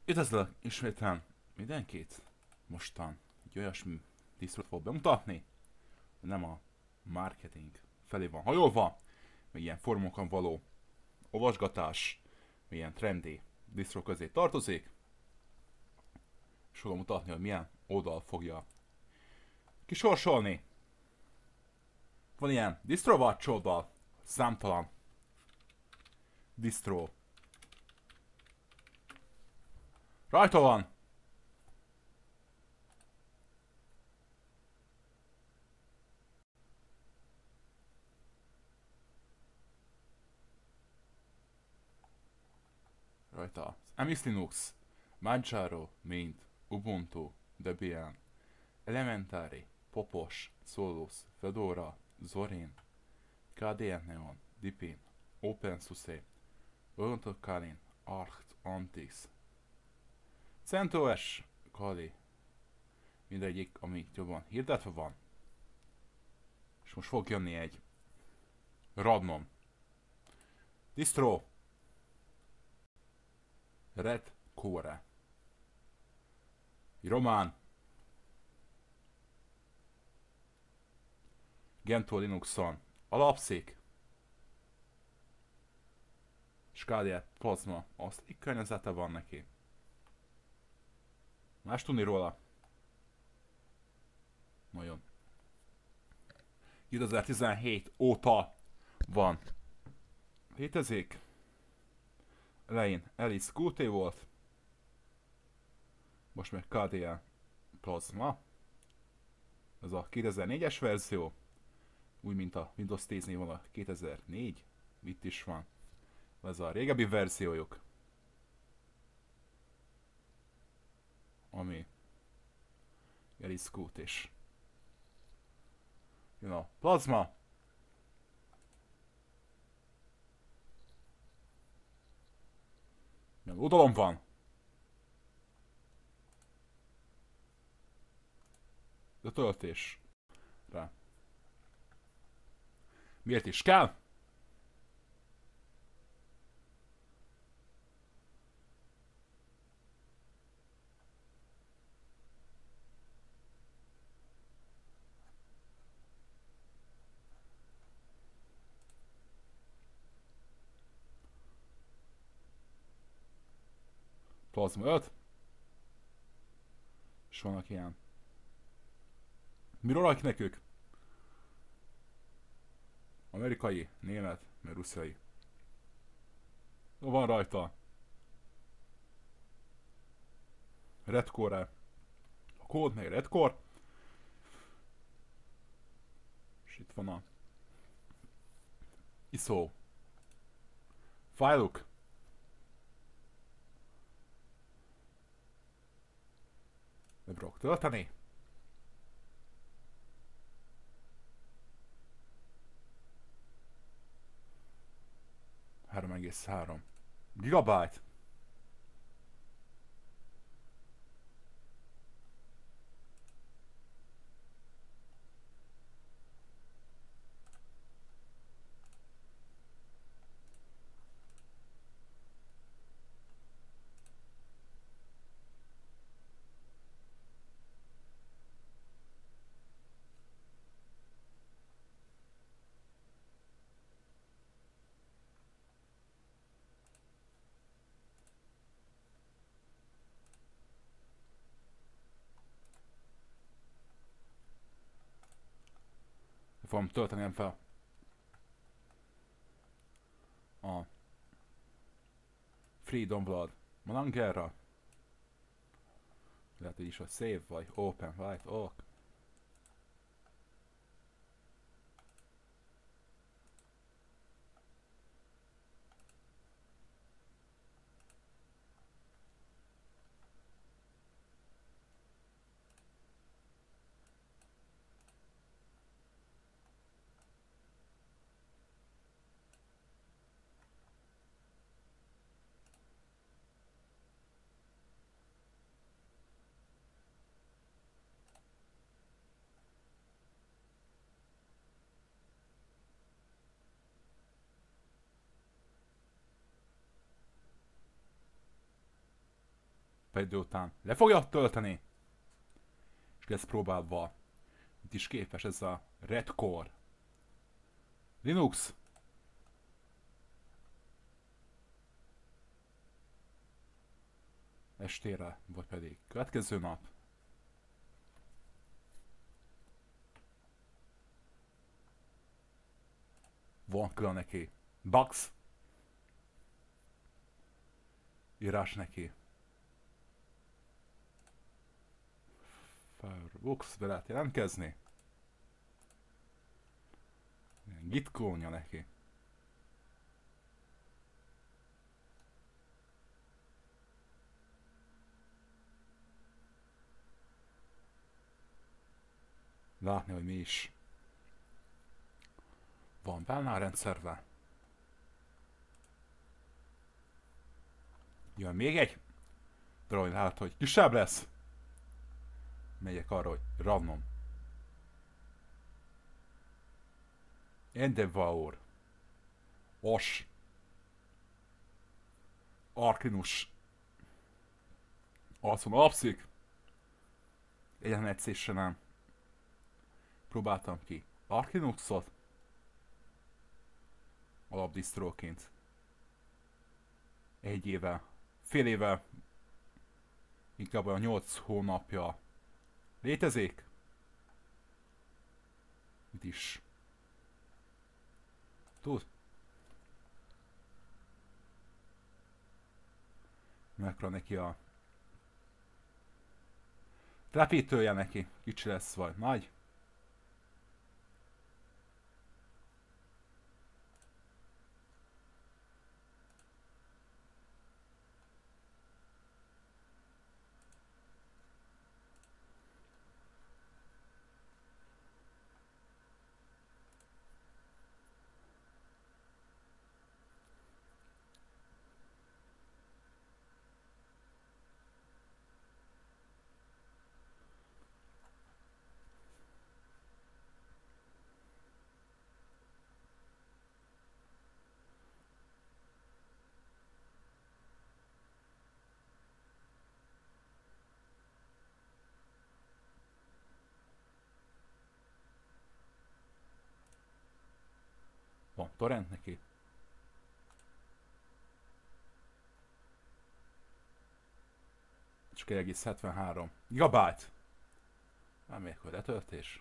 Üdvözlök ismétlen mindenkit. Mostan egy olyasmi disztrót fog bemutatni, hogy nem a marketing felé van hajolva, meg ilyen formokon való olvasgatás, meg ilyen trendy disztró közé tartozik, és fogom mutatni, hogy milyen oldal fogja kisorsolni. Van ilyen Distro Watch oldal, számtalan distro rajta van. Rajta az MS Linux, Manjaro, Mint, Ubuntu, Debian, Elementary, Popos, Solus, Fedora, Zorin, KDE Neon, Deepin, OpenSUSE, Ubuntu Kali, Arch, Antix, CentOS, Kali, mindegyik, ami jobban hirdetve van. És most fog jönni egy random distro, Red Core, egy román Gentoo Linuxon alapszik, és KDE Plasma oszlik környezete van neki. Más tudni róla? Nagyon. 2017 óta van. Létezik. Elején Alice Qt volt. Most meg KDE Plasma. Ez a 2004-es verzió. Úgy, mint a Windows 10-nél van a 2004. Itt is van. Ez a régebbi verziójuk. Ami Alice Qt is. Jön a Plasma. Milyen oldalom van. De töltés rá. Miért is kell? Plasma 5. És vannak ilyen. Miről rakj nekük? Amerikai, német, meg russzai. Van rajta Red Core, a kód meg Red Core. És itt van a ISO fájluk. Be fogok tölteni. ,3 gigabyte. Fogom tölteni fel a Freedom Blood Malangerra. Lehet, hogy is a Save vagy Open White Oak. egy idő után le fogja tölteni, és lesz próbálva. Itt is képes ez a Redcore Linux. Estére, vagy pedig következő nap. Van külön neki bugs. Írás neki. Firefox, be lehet jelentkezni. Git klónja neki. Látni, hogy mi is van benne a rendszerben. Jön még egy. Droid hát, hogy kisebb lesz. Megyek arra, hogy ravnom. Endeavour. Os. Arkinus. Azon alapszik. Egyetlen egyszerűen nem. Próbáltam ki Arkinuxot. Alapdisztróként. Egy éve. Fél éve. Inkább olyan 8 hónapja létezik. Mit is tud? Mekkora neki a repítője neki? Kicsi lesz vagy nagy? Van torrent neki. Csak 1,73 gigabyte. Nem még hogy letöltés.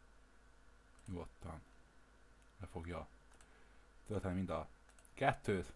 Nyugodtan le fogja tölteni mind a kettőt.